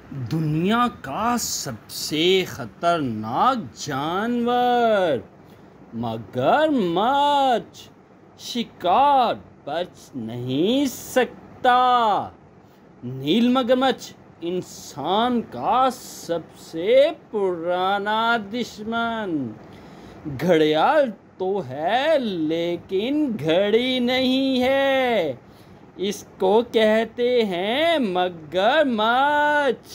दुनिया का सबसे खतरनाक जानवर मगरमच्छ। शिकार बच नहीं सकता। नील मगरमच्छ इंसान का सबसे पुराना दुश्मन। घड़ियाल तो है लेकिन घड़ी नहीं है। इसको कहते हैं मगरमच्छ।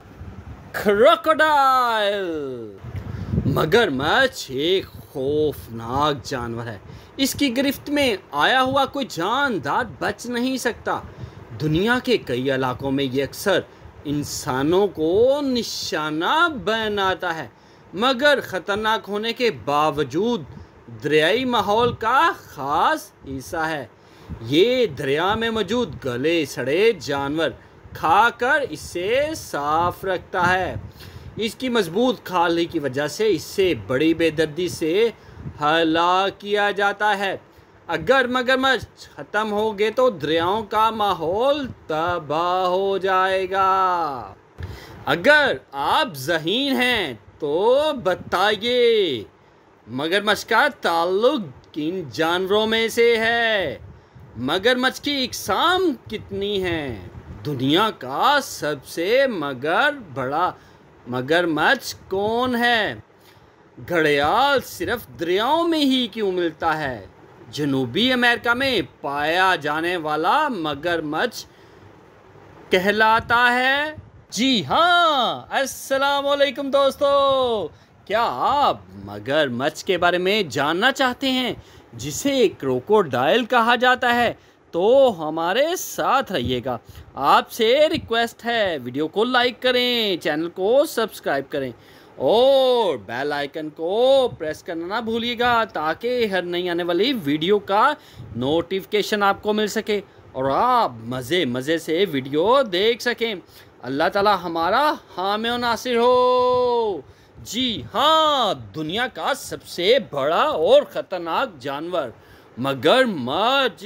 क्रोकोडाइल। मगरमच्छ एक खौफनाक जानवर है। इसकी गिरफ्त में आया हुआ कोई जानदार बच नहीं सकता। दुनिया के कई इलाकों में ये अक्सर इंसानों को निशाना बनाता है, मगर ख़तरनाक होने के बावजूद दरियाई माहौल का ख़ास हिस्सा है। ये दरिया में मौजूद गले सड़े जानवर खाकर इसे साफ रखता है। इसकी मजबूत खाल की वजह से इसे बड़ी बेदर्दी से हलाक किया जाता है। अगर मगरमच्छ खत्म हो गए तो दरियाओं का माहौल तबाह हो जाएगा। अगर आप ज़हीन हैं तो बताइए, मगरमच्छ का ताल्लुक किन जानवरों में से है? मगरमच्छ की इकसाम कितनी हैं? दुनिया का सबसे बड़ा मगरमच्छ कौन है? घड़ियाल सिर्फ दरियाओं में ही क्यों मिलता है? जनूबी अमेरिका में पाया जाने वाला मगरमच्छ कहलाता है। जी हाँ, अस्सलाम वालेकुम दोस्तों। क्या आप मगरमच्छ के बारे में जानना चाहते हैं, जिसे क्रोकोडाइल कहा जाता है? तो हमारे साथ रहिएगा। आपसे रिक्वेस्ट है, वीडियो को लाइक करें, चैनल को सब्सक्राइब करें और बेल आइकन को प्रेस करना ना भूलिएगा, ताकि हर नई आने वाली वीडियो का नोटिफिकेशन आपको मिल सके और आप मज़े से वीडियो देख सकें। अल्लाह ताला हमारा हामी और नासिर हो। जी हाँ, दुनिया का सबसे बड़ा और ख़तरनाक जानवर मगरमच्छ।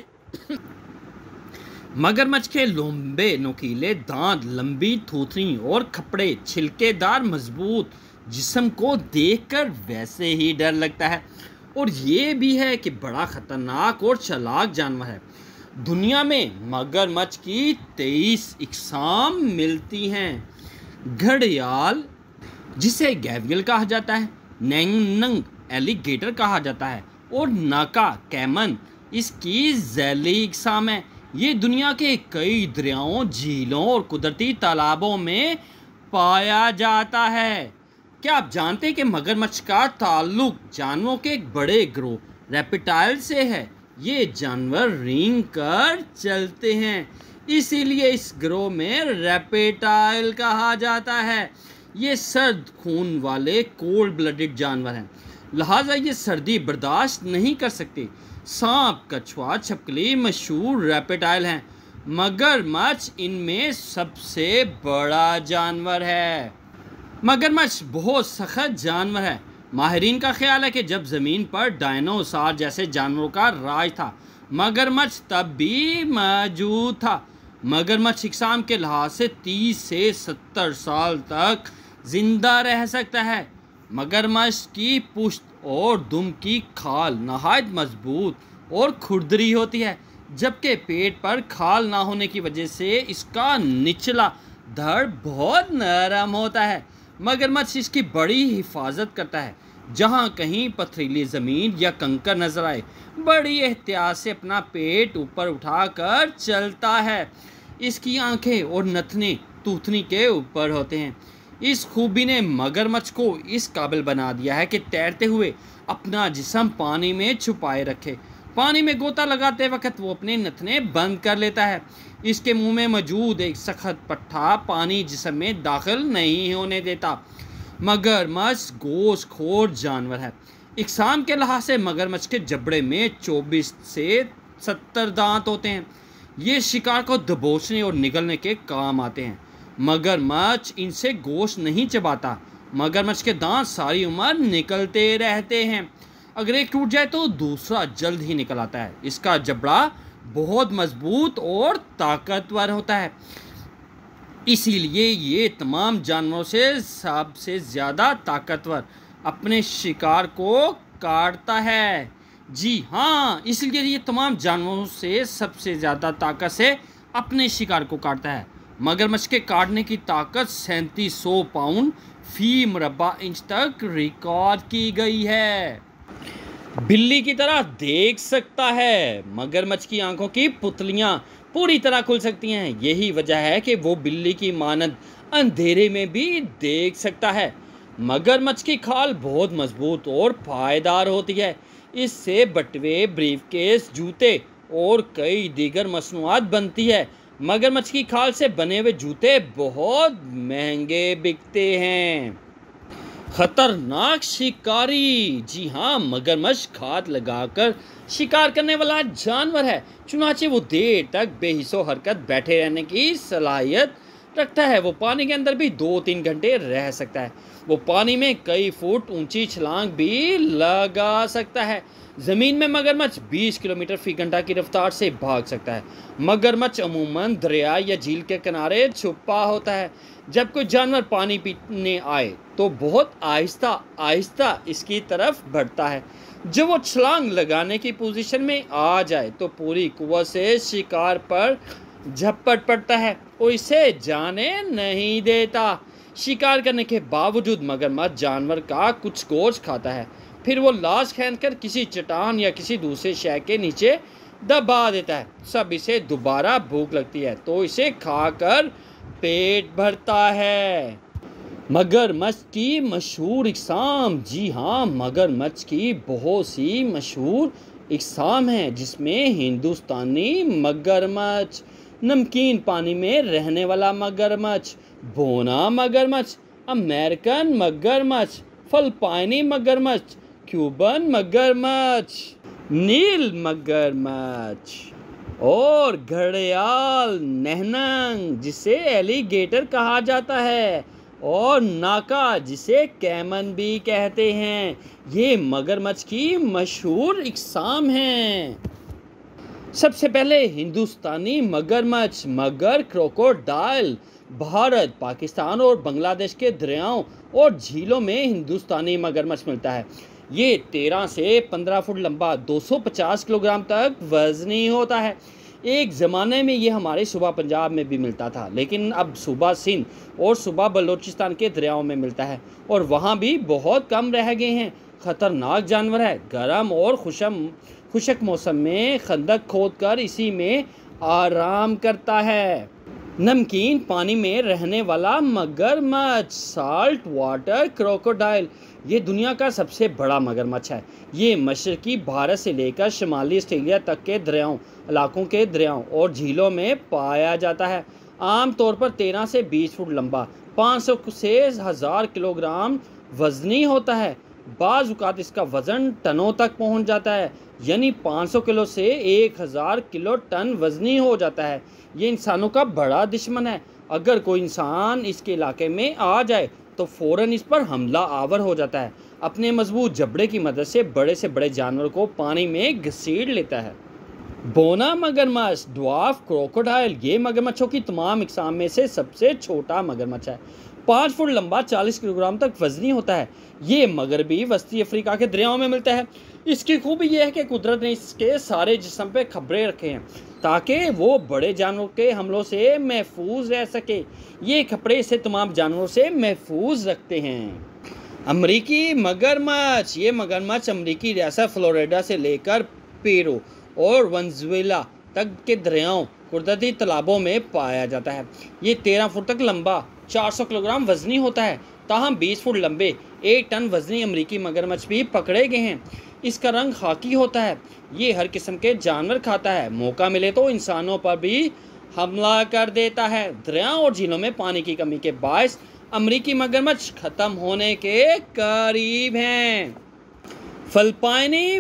मगरमच्छ के लंबे नुकीले दांत, लंबी थूथनी और खपड़े छिलकेदार मजबूत जिस्म को देखकर वैसे ही डर लगता है। और ये भी है कि बड़ा ख़तरनाक और चालाक जानवर है। दुनिया में मगरमच्छ की 23 इकसाम मिलती हैं। घड़ियाल, जिसे गैवियल कहा जाता है, नंग एलिगेटर कहा जाता है और नाका कैमन इसकी ज़ैली इकसाम है। ये दुनिया के कई दरियाओं, झीलों और कुदरती तालाबों में पाया जाता है। क्या आप जानते हैं कि मगरमच्छ का ताल्लुक जानवरों के एक बड़े ग्रोह रेप्टाइल से है? ये जानवर रेंग कर चलते हैं, इसीलिए इस ग्रोह में रेप्टाइल कहा जाता है। ये सर्द खून वाले कोल्ड ब्लडेड जानवर हैं, लिहाजा ये सर्दी बर्दाश्त नहीं कर सकते। सांप, कछुआ, छिपकली मशहूर रेप्टाइल हैं। मगरमच्छ इनमें सबसे बड़ा जानवर है। मगरमच्छ बहुत सख्त जानवर है। माहिरीन का ख्याल है कि जब ज़मीन पर डायनासोर जैसे जानवरों का राज था, मगरमच्छ तब भी मौजूद था। मगरमच्छ इकसाम के लिहाज से 30 से 70 साल तक जिंदा रह सकता है। मगरमच्छ की पुश्त और दुम की खाल नहायत मजबूत और खुरदरी होती है, जबकि पेट पर खाल ना होने की वजह से इसका निचला धड़ बहुत नरम होता है। मगरमच्छ इसकी बड़ी हिफाजत करता है। जहाँ कहीं पथरीली ज़मीन या कंकर नजर आए, बड़ी एहतियात से अपना पेट ऊपर उठाकर चलता है। इसकी आंखें और नथने तूथनी के ऊपर होते हैं। इस खूबी ने मगरमच्छ को इस काबिल बना दिया है कि तैरते हुए अपना जिस्म पानी में छुपाए रखे। पानी में गोता लगाते वक्त वो अपने नथने बंद कर लेता है। इसके मुंह में मौजूद एक सख्त पट्टा पानी जिस्म में दाखिल नहीं होने देता। मगरमच्छ गोश्तखोर जानवर है। इकसाम के लिहाज से मगरमच्छ के जबड़े में 24 से 70 दांत होते हैं। ये शिकार को दबोचने और निगलने के काम आते हैं। मगरमच्छ इनसे गोश्त नहीं चबाता। मगरमच्छ के दांत सारी उम्र निकलते रहते हैं। अगर एक टूट जाए तो दूसरा जल्द ही निकल आता है। इसका जबड़ा बहुत मजबूत और ताकतवर होता है। इसीलिए ये तमाम जानवरों से सबसे ज़्यादा ताकतवर अपने शिकार को काटता है। जी हाँ, इसलिए ये तमाम जानवरों से सबसे ज़्यादा ताकत से अपने शिकार को काटता है। मगरमच्छ के काटने की ताकत 3700 पाउंड फी मुरब्बा इंच तक रिकॉर्ड की गई है। बिल्ली की तरह देख सकता है। मगरमच्छ की आंखों की पुतलियां पूरी तरह खुल सकती हैं। यही वजह है कि वो बिल्ली की मानद अंधेरे में भी देख सकता है। मगरमच्छ की खाल बहुत मजबूत और पायदार होती है। इससे बटुए, ब्रीफकेस, जूते और कई दीगर मसनूआत बनती है। मगरमच्छ की खाल से बने हुए जूते बहुत महंगे बिकते हैं। खतरनाक शिकारी। जी हाँ, मगरमच्छ घात लगाकर शिकार करने वाला जानवर है। चुनाचे वो देर तक बेहिस्सो हरकत बैठे रहने की सलाहियत रखता है। वो पानी के अंदर भी 2-3 घंटे रह सकता है। वो पानी में कई फुट ऊंची छलांग भी लगा सकता है। ज़मीन में मगरमच्छ 20 किलोमीटर फी घंटा की रफ्तार से भाग सकता है। मगरमच्छ अमूमन दरिया या झील के किनारे छुपा होता है। जब कोई जानवर पानी पीने आए तो बहुत आहिस्ता आहिस्ता इसकी तरफ बढ़ता है। जब वो छलांग लगाने की पोजीशन में आ जाए तो पूरी कुव्वत से शिकार पर झपट पड़ता है और इसे जाने नहीं देता। शिकार करने के बावजूद मगरमच्छ जानवर का कुछ गोश्त खाता है, फिर वो लाश खींचकर किसी चट्टान या किसी दूसरे शय के नीचे दबा देता है। सब इसे दोबारा भूख लगती है तो इसे खाकर पेट भरता है। मगरमच्छ की मशहूर इकसाम। जी हाँ, मगरमच्छ की बहुत सी मशहूर इकसाम हैं, जिसमें हिंदुस्तानी मगरमच्छ, नमकीन पानी में रहने वाला मगरमच्छ, बोना मगरमच्छ, अमेरिकन मगरमच्छ, फिलिपाइनी मगरमच्छ, क्यूबन मगरमच्छ, नील मगरमच्छ और घड़ियाल नहनंग जिसे एलिगेटर कहा जाता है और नाका जिसे कैमन भी कहते हैं। ये मगरमच्छ की मशहूर इकसाम हैं। सबसे पहले हिंदुस्तानी मगरमच्छ मगर क्रोकोडाइल भारत, पाकिस्तान और बांग्लादेश के दरियाओं और झीलों में हिंदुस्तानी मगरमच्छ मिलता है। ये 13 से 15 फुट लंबा, 250 किलोग्राम तक वजनी होता है। एक ज़माने में ये हमारे सूबा पंजाब में भी मिलता था, लेकिन अब सूबा सिंध और सूबा बलोचिस्तान के दरियाओं में मिलता है और वहाँ भी बहुत कम रह गए हैं। खतरनाक जानवर है। गर्म और खुशक मौसम में खंदक खोदकर इसी में आराम करता है। नमकीन पानी में रहने वाला मगरमच्छ साल्ट वाटर क्रोकोडाइल ये दुनिया का सबसे बड़ा मगरमच्छ है। ये मशरकी भारत से लेकर शुमाली ऑस्ट्रेलिया तक के इलाकों के दरियाओं और झीलों में पाया जाता है। आमतौर पर 13 से 20 फुट लंबा, 500 से 1000 किलोग्राम वजनी होता है। बाज़ औक़ात इसका वज़न टनों तक पहुंच जाता है, यानी 500 किलो से 1000 किलो टन वजनी हो जाता है। ये इंसानों का बड़ा दुश्मन है। अगर कोई इंसान इसके इलाके में आ जाए तो फ़ौरन इस पर हमला आवर हो जाता है। अपने मजबूत जबड़े की मदद से बड़े जानवर को पानी में घसीट लेता है। बोना मगरमच्छ ड्वार्फ क्रोकोडाइल ये मगरमच्छों की तमाम इकसाम में से सबसे छोटा मगरमच्छ है। 5 फुट लंबा, 40 किलोग्राम तक वजनी होता है। ये मगरबी वस्ती अफ्रीका के दरियाओं में मिलता है। इसकी खूबी यह है कि कुदरत ने इसके सारे जिस्म पे खबरें रखे हैं ताकि वो बड़े जानवरों के हमलों से महफूज रह सके। ये कपड़े इसे तमाम जानवरों से महफूज रखते हैं। अमरीकी मगरमच्छ ये मगरमच्छ अमरीकी रियासत फ्लोरिडा से लेकर पेरू और वेनेजुएला तक के दरियाओं, कुदरती तालाबों में पाया जाता है। ये 13 फुट तक लंबा, 400 किलोग्राम वजनी होता है। ताहम 20 फुट लंबे, 1 टन वजनी अमरीकी मगरमच्छ भी पकड़े गए हैं। इसका रंग खाकी होता है। ये हर किस्म के जानवर खाता है। मौका मिले तो इंसानों पर भी हमला कर देता है। दरियाओं और झीलों में पानी की कमी के बायस अमरीकी मगरमच्छ खत्म होने के करीब हैं। फिलिपाइनी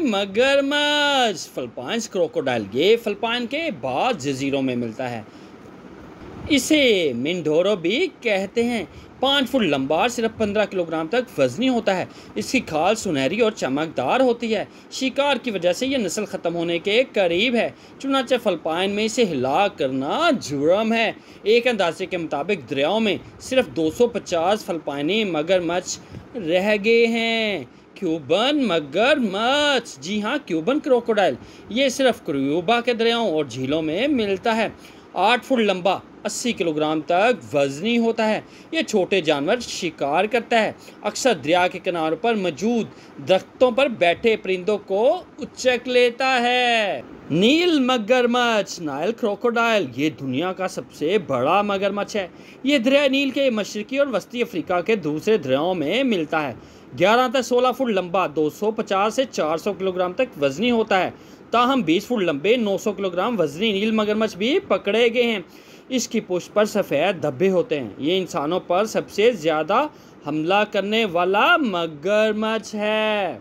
मगरमच्छ फिलिपाइंस क्रोकोडाइल ये फिलिपाइन के बाद जजीरों में मिलता है। इसे मिंडोरो भी कहते हैं। 5 फुट लंबा और सिर्फ 15 किलोग्राम तक वजनी होता है। इसकी खाल सुनहरी और चमकदार होती है। शिकार की वजह से यह नस्ल ख़त्म होने के करीब है। चुनाचे फिलिपाइन में इसे हिला करना जुर्म है। एक अंदाजे के मुताबिक दरियाओं में सिर्फ 250 फिलिपाइनी मगरमच्छ रह गए हैं। क्यूबन मगरमच्छ, जी हाँ, क्यूबन क्रोकोडाइल, ये सिर्फ क्यूबा के दरियाओं और झीलों में मिलता है। 8 फुट लंबा, 80 किलोग्राम तक वजनी होता है। ये छोटे जानवर शिकार करता है। अक्सर दरिया के किनारों पर मौजूद दरख्तों पर बैठे परिंदों को उचक लेता है। नील मगरमच्छ, नाइल क्रोकोडाइल, ये दुनिया का सबसे बड़ा मगरमच्छ है। ये दरिया नील के मशरकी और वस्ती अफ्रीका के दूसरे दरियाओं में मिलता है। 11 से 16 फुट लंबा, 250 से 400 किलोग्राम तक वजनी होता है। ताहम 20 फुट लंबे, 900 किलोग्राम वजनी नील मगरमच्छ भी पकड़े गए हैं। इसकी पुष्ट पर सफ़ेद धब्बे होते हैं। ये इंसानों पर सबसे ज़्यादा हमला करने वाला मगरमच्छ है।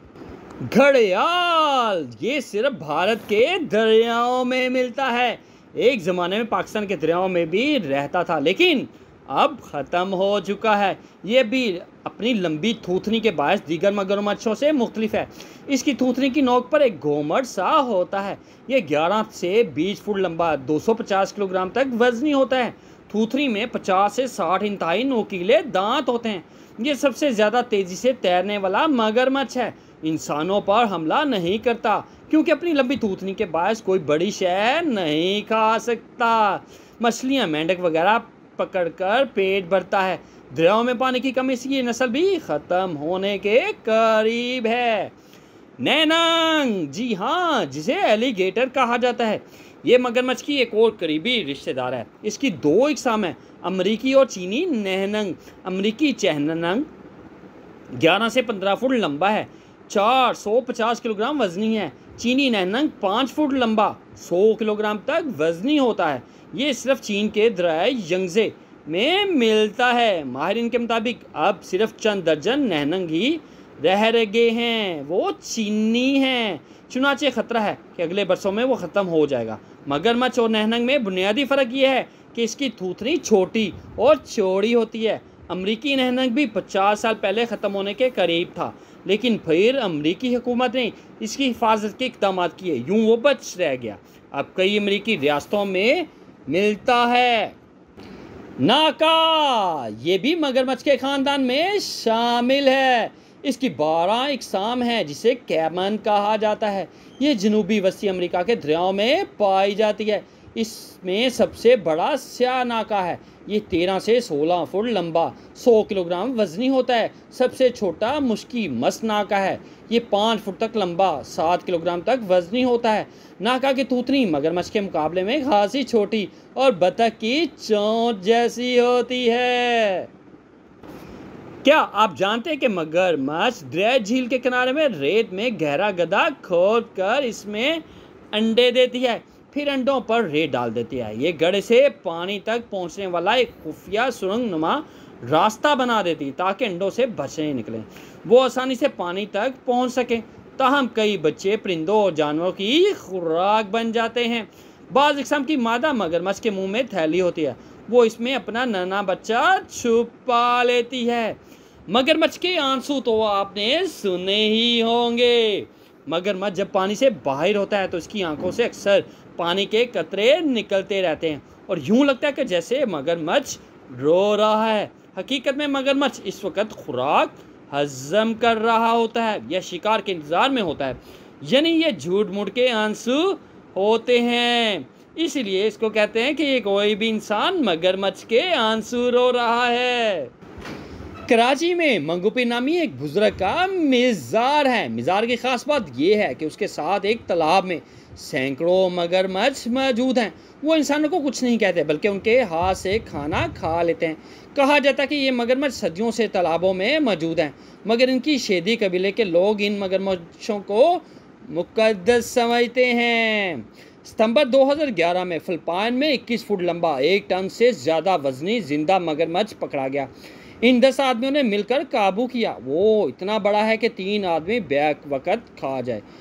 घड़ियाल, ये सिर्फ भारत के दरियाओं में मिलता है। एक ज़माने में पाकिस्तान के दरियाओं में भी रहता था, लेकिन अब ख़त्म हो चुका है। ये भी अपनी लंबी थूथनी के बायस दीगर मगरमच्छों से मुख्तलिफ है। इसकी थूथनी की नोक पर एक घोमट सा होता है। ये 11 से 20 फुट लंबा, 250 किलोग्राम तक वजनी होता है। थूथनी में 50 से 60 इंतहाई नोकीले दांत होते हैं। ये सबसे ज़्यादा तेज़ी से तैरने वाला मगरमच्छ है। इंसानों पर हमला नहीं करता, क्योंकि अपनी लंबी थूथनी के बायस कोई बड़ी शय नहीं खा सकता। मछलियाँ, मेंढक वगैरह पकड़कर पेट भरता है। दरियाओं में पानी की कमी से ये नस्ल भी ख़त्म होने के करीब है। नैनंग, जी हाँ, जिसे एलिगेटर कहा जाता है, ये मगरमच्छ की एक और करीबी रिश्तेदार है। इसकी 2 इकसाम है, अमरीकी और चीनी नैनंग। अमरीकी चैनंग 11 से 15 फुट लंबा है, 450 किलोग्राम वजनी है। चीनी नैनंग 5 फुट लंबा, 100 किलोग्राम तक वजनी होता है। ये सिर्फ चीन के दरियाए यंगजे में मिलता है। माहिरीन के मुताबिक अब सिर्फ चंद दर्जन नैनंग ही रह गए हैं। वो चीनी हैं। चुनाचे ख़तरा है कि अगले बरसों में वो ख़त्म हो जाएगा। मगरमच्छ और नैनंग में बुनियादी फ़र्क ये है कि इसकी थूथनी छोटी और चौड़ी होती है। अमरीकी नैनंग भी 50 साल पहले ख़त्म होने के करीब था, लेकिन फिर अमरीकी हुकूमत ने इसकी हिफाजत के इक़दाम किए। यूँ वो बच रह गया। अब कई अमरीकी रियासतों में मिलता है। नाका, ये भी मगरमच्छ के ख़ानदान में शामिल है। इसकी 12 इकसाम है, जिसे कैमन कहा जाता है। ये जनूबी वस्ती अमेरिका के दरियाओं में पाई जाती है। इसमें सबसे बड़ा स्याह नाका है। ये 13 से 16 फुट लंबा, 100 किलोग्राम वजनी होता है। सबसे छोटा मुश्की मस्त नाका है। ये 5 फुट तक लंबा, 7 किलोग्राम तक वजनी होता है। नाका की थूथनी मगरमच्छ के मुकाबले में खासी छोटी और बतख की चोंच जैसी होती है। क्या आप जानते हैं कि मगरमच्छ दरिया झील के किनारे में रेत में गहरा गड्ढा खोदकर इसमें अंडे देती है, फिर अंडों पर रेत डाल देती है। ये गड्ढे से पानी तक पहुंचने वाला एक खुफिया सुरंग नुमा रास्ता बना देती है, ताकि अंडों से बच्चे निकलें, वो आसानी से पानी तक पहुंच सकें। ताहम कई बच्चे परिंदों और जानवरों की खुराक बन जाते हैं। बाज़ किस्म की मादा मगरमच्छ के मुंह में थैली होती है, वो इसमें अपना नन्हा बच्चा छुपा लेती है। मगरमच्छ के आंसू तो आपने सुने ही होंगे। मगरमच्छ जब पानी से बाहर होता है तो इसकी आंखों से अक्सर पानी के कतरे निकलते रहते हैं और यूं लगता है कि जैसे मगरमच्छ रो रहा है। हकीकत में मगरमच्छ इस वक्त खुराक हजम कर रहा होता है या शिकार के इंतजार में होता है, यानी ये झूठ मूठ के आंसू होते हैं। इसलिए इसको कहते हैं कि ये कोई भी इंसान मगरमच्छ के आंसू रो रहा है। कराची में मंगूपी नामी एक बुजुर्ग का मिज़ार है। मिज़ार की खास बात यह है कि उसके साथ एक तालाब में सैकड़ों मगरमच्छ मौजूद हैं। वो इंसानों को कुछ नहीं कहते, बल्कि उनके हाथ से खाना खा लेते हैं। कहा जाता है कि ये मगरमच्छ सदियों से तालाबों में मौजूद हैं, मगर इनकी शेदी कबीले के लोग इन मगरमच्छों को मुकद्दस समझते हैं। सितंबर 2011 में फिलिपाइन में 21 फुट लंबा, 1 टन से ज़्यादा वजनी जिंदा मगरमच्छ पकड़ा गया। इन 10 आदमियों ने मिलकर काबू किया। वो इतना बड़ा है कि 3 आदमी बैक वक्त खा जाए।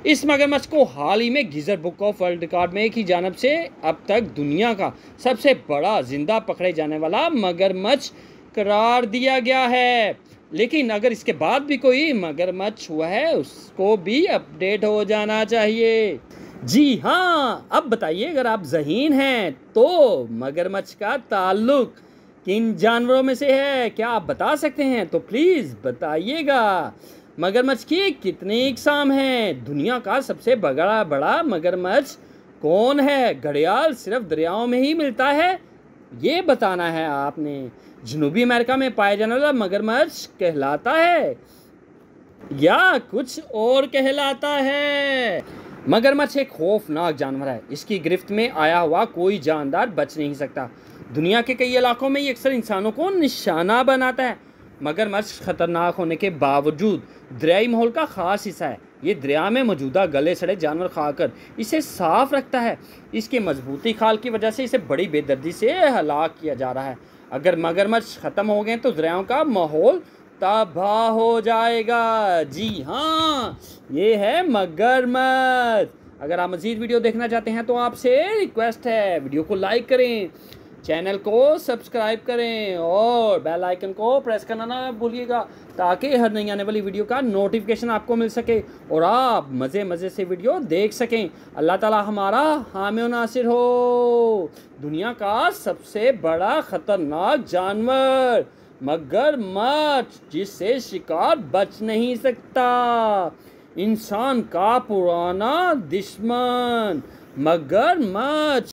इस मगरमच्छ को हाल ही में Guinness book of world record में की जानब से अब तक दुनिया का सबसे बड़ा जिंदा पकड़े जाने वाला मगरमच्छ करार दिया गया है। लेकिन अगर इसके बाद भी कोई मगरमच्छ हुआ है उसको भी अपडेट हो जाना चाहिए। जी हाँ, अब बताइए, अगर आप ज़हीन हैं तो मगरमच्छ का ताल्लुक किन जानवरों में से है, क्या आप बता सकते हैं? तो प्लीज़ बताइएगा। मगरमच्छ की कितनी इकसाम हैं? दुनिया का सबसे बड़ा मगरमच्छ कौन है? घड़ियाल सिर्फ दरियाओं में ही मिलता है, ये बताना है आपने। जनूबी अमेरिका में पाया जाने वाला मगरमच्छ कहलाता है या कुछ और कहलाता है? मगरमच्छ एक खौफनाक जानवर है, इसकी गिरफ्त में आया हुआ कोई जानदार बच नहीं सकता। दुनिया के कई इलाकों में ये अक्सर इंसानों को निशाना बनाता है। मगरमच्छ खतरनाक होने के बावजूद दरियाई माहौल का खास हिस्सा है। ये दरिया में मौजूदा गले सड़े जानवर खाकर इसे साफ रखता है। इसके मजबूती खाल की वजह से इसे बड़ी बेदर्दी से हलाक किया जा रहा है। अगर मगरमच्छ ख़त्म हो गए तो दरियाओं का माहौल तबाह हो जाएगा। जी हाँ, ये है मगरमच्छ। अगर आप मज़ीद वीडियो देखना चाहते हैं तो आपसे रिक्वेस्ट है, वीडियो को लाइक करें, चैनल को सब्सक्राइब करें और बेल आइकन को प्रेस करना ना भूलिएगा, ताकि हर नई आने वाली वीडियो का नोटिफिकेशन आपको मिल सके और आप मज़े से वीडियो देख सकें। अल्लाह ताला हमारा हामी और नासिर हो। दुनिया का सबसे बड़ा ख़तरनाक जानवर मगरमच्छ, जिससे शिकार बच नहीं सकता। इंसान का पुराना दुश्मन मगरमच्छ।